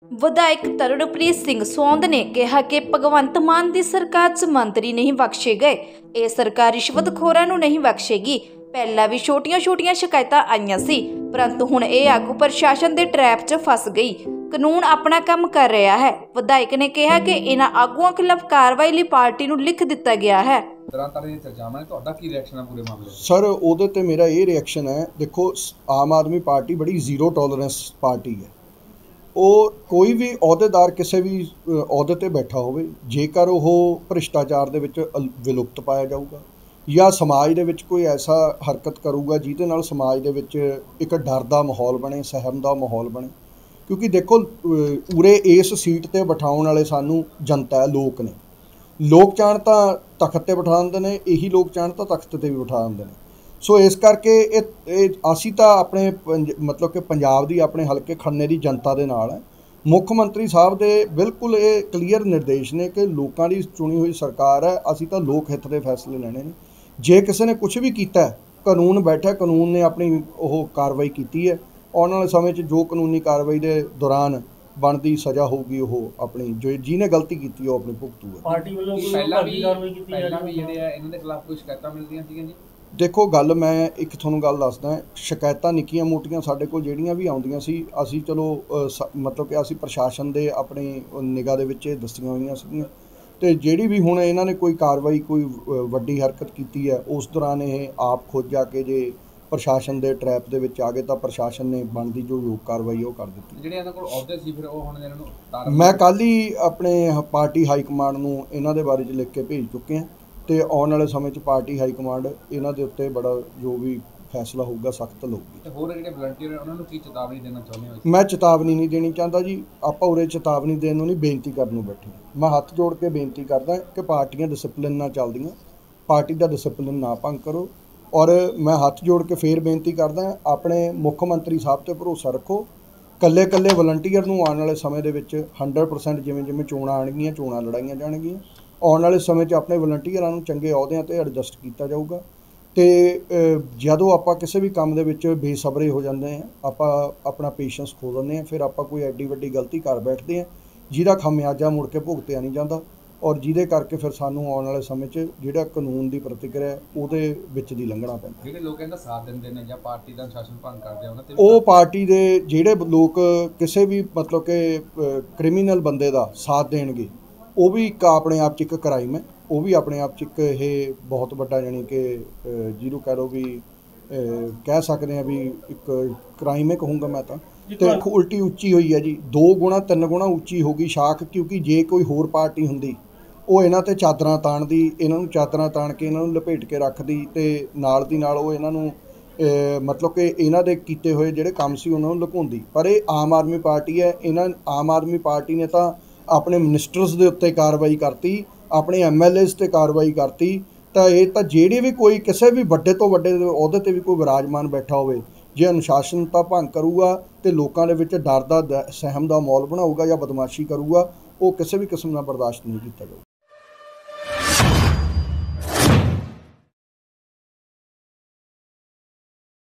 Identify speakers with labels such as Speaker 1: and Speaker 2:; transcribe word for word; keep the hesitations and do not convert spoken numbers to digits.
Speaker 1: विधायक तरनप्रीत सिंह सौंद ने कहा कि भगवंत मान की सरकार च मंत्री नहीं बख्शे गए। ये सरकार रिश्वतखोरां नूं नहीं बख्शेगी। पहला भी छोटियां छोटियां शिकायतां आईयां सी, परंतु हुण ये आगू प्रशासन के ट्रैप च फस गई। कानून अपना काम कर रहा है। विधायक ने कहा कि इन्हां आगूआं खिलाफ कार्रवाई लई पार्टी नूं लिख दिता गया है।
Speaker 2: सर ਉਹਦੇ ਤੇ ਮੇਰਾ ਇਹ ਰਿਐਕਸ਼ਨ ਹੈ, देखो आम आदमी पार्टी बड़ी जीरो टॉलरेंस पार्टी है। ਉਹ ਕੋਈ ਵੀ ਅਹੁਦੇਦਾਰ ਕਿਸੇ ਵੀ ਅਹੁਦੇ ਤੇ ਬੈਠਾ ਹੋਵੇ, ਜੇਕਰ ਉਹ ਭ੍ਰਿਸ਼ਟਾਚਾਰ ਦੇ ਵਿੱਚ ਵਿਲੁਪਤ ਪਾਇਆ ਜਾਊਗਾ ਜਾਂ ਸਮਾਜ ਦੇ ਵਿੱਚ ਕੋਈ ਐਸਾ ਹਰਕਤ ਕਰੂਗਾ ਜਿਹਦੇ ਨਾਲ ਸਮਾਜ ਦੇ ਵਿੱਚ ਇੱਕ ਡਰ ਦਾ ਮਾਹੌਲ ਬਣੇ, ਸਹਿਮ ਦਾ ਮਾਹੌਲ ਬਣੇ। ਕਿਉਂਕਿ ਦੇਖੋ ਉਰੇ ਇਸ ਸੀਟ ਤੇ ਬਿਠਾਉਣ ਵਾਲੇ ਸਾਨੂੰ ਜਨਤਾ ਹੈ, ਲੋਕ ਨੇ। ਲੋਕ ਚਾਹਣ ਤਾਂ ਤਖਤ ਤੇ ਬਿਠਾ ਦਿੰਦੇ ਨੇ, ਇਹੀ ਲੋਕ ਚਾਹਣ ਤਾਂ ਤਖਤ ਤੇ ਵੀ ਬਿਠਾ ਦਿੰਦੇ ਨੇ। ਸੋ ਇਸ ਕਰਕੇ ਇਹ ਅਸੀਂ ਤਾਂ ਆਪਣੇ ਮਤਲਬ ਕਿ ਪੰਜਾਬ ਦੀ ਆਪਣੇ ਹਲਕੇ ਖੰਨੇ ਦੀ ਜਨਤਾ ਦੇ ਨਾਲ ਹੈ। ਮੁੱਖ ਮੰਤਰੀ ਸਾਹਿਬ ਦੇ ਬਿਲਕੁਲ ਇਹ ਕਲੀਅਰ ਨਿਰਦੇਸ਼ ਨੇ ਕਿ ਲੋਕਾਂ ਦੀ ਚੁਣੀ ਹੋਈ ਸਰਕਾਰ ਹੈ, ਅਸੀਂ ਤਾਂ ਲੋਕ ਹਿੱਤ ਦੇ ਫੈਸਲੇ ਲੈਣੇ ਨੇ। ਜੇ ਕਿਸੇ ਨੇ ਕੁਝ ਵੀ ਕੀਤਾ, ਕਾਨੂੰਨ ਬੈਠਾ, ਕਾਨੂੰਨ ਨੇ ਆਪਣੀ ਉਹ ਕਾਰਵਾਈ ਕੀਤੀ ਹੈ। ਆਉਣ ਵਾਲੇ ਸਮੇਂ 'ਚ ਜੋ ਕਾਨੂੰਨੀ ਕਾਰਵਾਈ ਦੇ ਦੌਰਾਨ ਬਣਦੀ ਸਜ਼ਾ ਹੋਊਗੀ, ਉਹ ਆਪਣੀ ਜੋ ਜਿਹਨੇ ਗਲਤੀ ਕੀਤੀ ਉਹ ਆਪਣੀ ਭੁਗਤੂਗਾ।
Speaker 3: ਪਾਰਟੀ ਵੱਲੋਂ ਕੋਈ ਪਹਿਲਾਂ ਵੀ ਪਹਿਲਾਂ ਵੀ ਜਿਹੜੇ ਆ ਇਹਨਾਂ ਦੇ ਖਿਲਾਫ ਕੋਈ ਸ਼ਿਕਾਇਤਾਂ ਮਿਲਦੀਆਂ ਸੀਗੀਆਂ ਜੀ?
Speaker 2: देखो गल मैं एक थोनों गल दसदा, शिकायतां निक्कियां मोटियां साडे कोल जिहड़ियां भी आउंदियां सी, असीं चलो मतलब कि असीं प्रशासन दे अपनी निगाह दे विच दस्सियां होईयां सीगीआं। ते जिहड़ी भी हुण इन्हां ने कोई कार्रवाई कोई वड्डी हरकत कीती है, उस दौरान ये आप खुद जाके जे प्रशासन दे ट्रैप दे विच आ गए तां प्रशासन ने बनदी जो योग कार्रवाई वो कर दित्ती।
Speaker 3: जिहड़े इन्हां कोल अहुदे सी फिर ओह हुण इन्हां नूं उतार
Speaker 2: मैं कल ही अपने पार्टी हाई कमांड नूं इन्हां दे बारे च लिख के भेज चुके हैं। तो आने वाले समय पार्टी हाई कमांड इन्हां दे उत्ते बड़ा जो भी फैसला होगा सख्त लऊगी।
Speaker 3: होर जिहड़े वलंटियर उन्हां नूं की चेतावनी देना चाहुंदे हो?
Speaker 2: मैं चेतावनी नहीं देनी चाहता जी। आपां उरे चेतावनी देण नूं नहीं, बेनती करन नूं बैठे। मैं हत्थ जोड़ के बेनती करदा कि पार्टियां डिसिपलिन नाल चलदियां, पार्टी दा डिसिपलिन ना भंग करो। और मैं हत्थ जोड़ के फिर बेनती करदा, अपने मुख मंत्री साहब ते भरोसा रखो। कल्ले कल्ले वलंटियर नूं आने वाले समय दे विच हंड्रड परसेंट जिवें जिवें चोणां आणगीआं, चोणां लड़ाईਆਂ जाणगीਆਂ। आने वाले समय अपने वलंटियरां नूं चंगे अहुदिਆਂ ते एडजस्ट किया जाऊगा। तो जदों आपां किसी भी काम दे विच बेसबरे हो जाते हैं, आपां अपना पेशेंस खो दिंदे हैं, फिर आपां कोई एड्डी वड्डी गलती कर बैठते हैं जिहदा खामियाजा मुड़ के भुगतिया नहीं जाता। और जिहदे करके फिर सानूं आने वाले समय जिहड़ा कानून की प्रतिक्रिया उहदे विच दी लंघना पैंदा।
Speaker 3: जिहड़े लोक इहदा साथ दिंदे ने जां पार्टी दा अनुशासन भंग करदे उहनां ते
Speaker 2: ਉਹ पार्टी दे जिहड़े लोक किसी भी मतलब कि क्रिमीनल बंदे दा साथ देणगे, वो भी एक अपने आप च एक क्राइम है। वो भी अपने आप च एक ये बहुत बड़ा जानी कि जिहनूं कह लो भी कह सकते हैं भी एक क्राइम है कहूँगा मैं तो। तो उल्टी उच्ची हुई है जी, दो गुणा तीन गुणा उच्ची हो गई शाख। क्योंकि जे कोई होर पार्टी हुंदी वो इन्हां ते चादरां ताणदी, इन्हां नूं चादरां ताण के इन्हां नूं लपेट के रखदी ते नाल दी नाल वो इन्हां नूं मतलब कि इन्हां दे कीते होए जिहड़े काम सी उन्हां नूं लुकाउंदी। पर ये आम आदमी पार्टी है, इन्हां आम आदमी पार्टी ने तो अपने मिनिस्टर्स के उत्ते कार्रवाई करती, अपने एम एल एज़ ते कार्रवाई करती। तो ये तो जेड़े भी कोई किसी भी वड्डे तो वड्डे अहुदे ते भी कोई विराजमान बैठा होवे, जे अनुशासनता भंग करूगा तो लोगों के विच डर दा सहम का माहौल बनाऊगा या बदमाशी करूगा, वो किसी भी किस्म का बर्दाश्त नहीं किया जाऊगा।